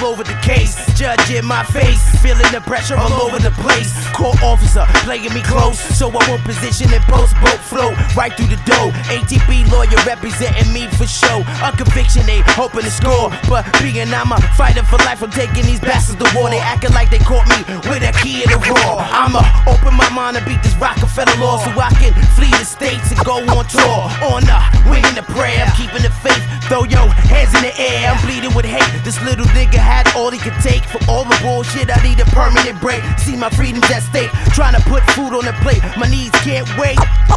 all over the case. Judge in my face, feeling the pressure all over the place. Court officer playing me close, so I won't position and post boat flow right through the dough. ATP lawyer representing me for show. A conviction they hoping to score, but being I'm a fighter for life, I'm taking these bastards to war. They acting like they caught me with a key in the raw. I'ma open my mind and beat this Rockefeller law so I can flee the states and go on tour. On the wing in the prayer, I'm keeping the faith. Throw your hands in the air, I'm bleeding with hate. This little nigga had all he could take. From all the bullshit, I need a permanent break. See my freedom's at stake, trying to put food on the plate. My knees can't wait.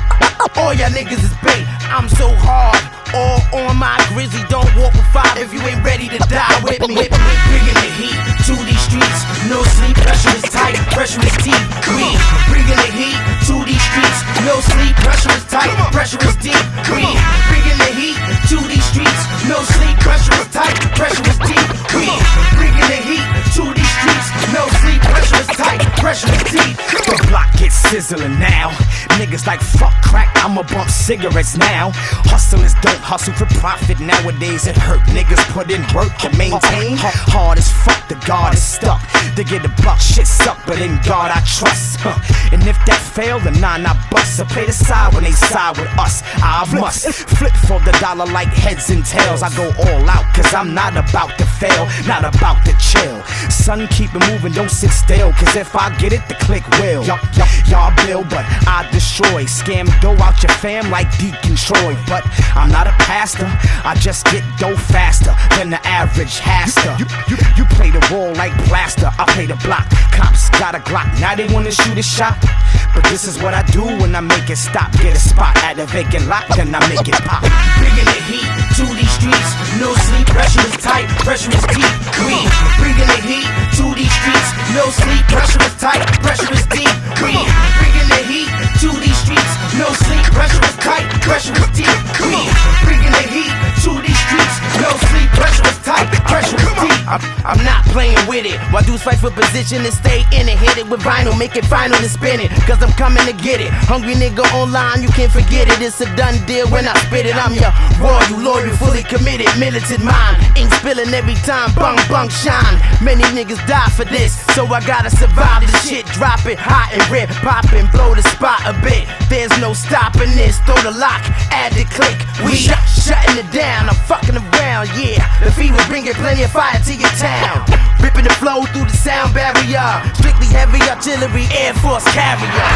All y'all niggas is bait. I'm so hard, all on my grizzly. Don't walk with five if you ain't ready to die with me. Bringing the heat to these streets. No sleep, pressure is tight, pressure is deep. We bringing the heat to these streets. No sleep, pressure is tight, pressure is deep. We bringing the heat to these streets. No sleep, pressure is tight, pressure is deep. We bringing the heat to these streets. No sleep, pressure is tight, pressure is deep. The block gets sizzling now. Niggas like fuck crack, I'ma bump cigarettes now. Hustlers don't hustle for profit nowadays. It hurt niggas put in work to maintain. Hard as fuck, the guard is stuck. To get a buck, shit suck, but in God I trust. And if that fail, then I bust. I play the side when they side with us. I must flip for the dollar like heads and tails. I go all out, cause I'm not about to fail, not about to chill. Son, keep it moving, don't sit still, cause if I get it, the click will. Y'all build, but I destroy. Scam go out your fam like Deacon Troy. But I'm not a pastor, I just get dough faster than the average haster. You play the role like plaster, I play the block. Cops got a Glock, now they wanna shoot a shot. But this is what I do when I make it stop. Get a spot at a vacant lot, then I make it pop. Bringing the heat to these streets. No sleep, pressure is tight, pressure is deep. We bringing the heat to these streets. No sleep, pressure is tight, pressure is deep. We bringing the heat to these streets. No sleep, pressure is tight, pressure is deep. We bringing the heat to these streets. No sleep, pressure is tight, pressure is deep. I'm not playing with it. While dudes fight for position and stay in it. Hit it with vinyl, make it final and spin it. Cause I'm coming to get it. Hungry nigga online, you can't forget it. It's a done deal when I spit it. I'm your royal, loyal, fully committed, militant mind. Ink spilling every time, bung bung shine. Many niggas die for this, so I gotta survive this shit. Drop it hot and red, poppin', blow the spot a bit. There's no stopping this. Throw the lock, add the click. We shutting it down. I'm fucking around, yeah. The fever bringing plenty of fire to your town. Ripping the flow through the sound barrier. Strictly heavy artillery, Air Force carrier.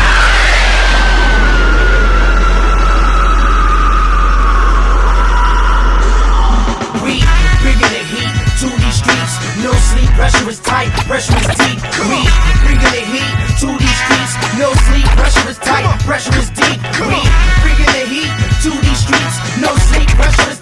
We bringing the heat to these streets. No sleep, pressure is tight, pressure is deep. We bringing the heat to these streets. No sleep, pressure is tight, pressure is deep. We bringing the heat to these streets. No sleep, pressure is